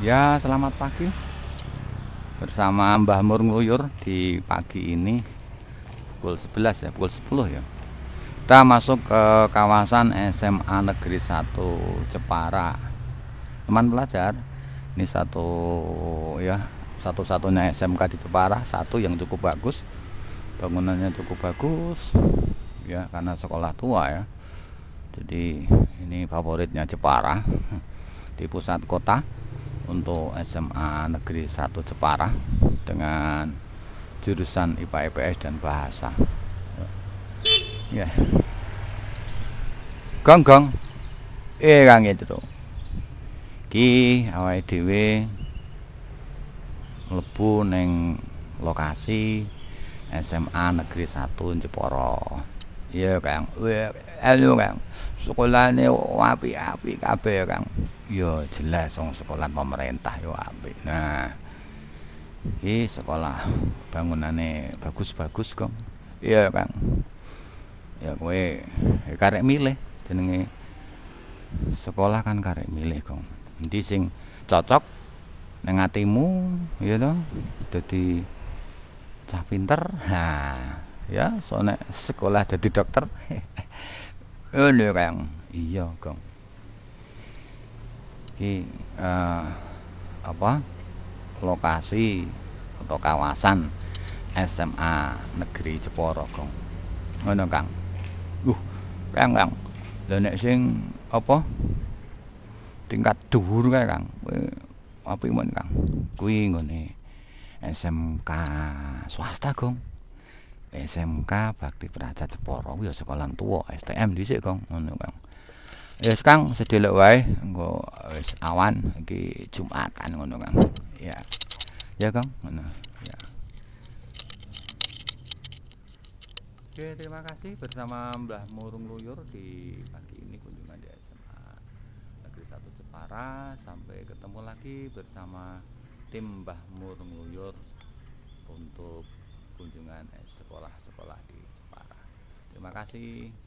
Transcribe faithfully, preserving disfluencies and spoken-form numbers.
Ya, selamat pagi bersama Mbah Mur Ngluyur di pagi ini pukul sebelas ya, pukul sepuluh ya. Kita masuk ke kawasan S M A Negeri satu Jepara. Teman pelajar, ini satu ya, satu-satunya S M K di Jepara, satu yang cukup bagus. Bangunannya cukup bagus ya, karena sekolah tua ya. Jadi ini favoritnya Jepara di pusat kota untuk S M A Negeri satu Jepara dengan jurusan I P A I P S dan bahasa. Ya. Gong gong. Eh kang itu. Ki awake dhewe mlebu ning lokasi S M A Negeri satu Jepara. Iya Kang. Halo Kang. Sekolahane apik-apik kabeh Kang. Ya jelas wong sekolah pemerintah yo apik. Nah, iki sekolah bangunane bagus-bagus Kang. Iya Kang. Ya kowe karek milih jenenge sekolah kan karek milih Kang. Endi sing cocok nang atimu ya to. Dadi cah pinter. Nah, ya soalnya sekolah jadi dokter. Ngono Kang. Iya Kang. Iki uh, apa lokasi atau kawasan S M A Negeri Jepara Kang. Ngono Kang. Uh, Kang Kang. Lah nek sing apa tingkat dhuwur kae Kang. Apik men Kang. Kuwi nggone S M K swasta Kang. S M K Bakti Praja Jepara kuwi ya sekolah tuwa, S T M dhisik Kang. Ngono Kang. Wis Kang sedelok wae engko wis awan iki Jumatan ngono Kang. Ya. Ya Kang, ngono. Ya. Oke, terima kasih bersama Mbah Mur Ngluyur di pagi ini kunjungan di S M A Negeri satu Jepara. Sampai ketemu lagi bersama tim Mbah Mur Ngluyur untuk kunjungan sekolah-sekolah di Jepara. Terima kasih.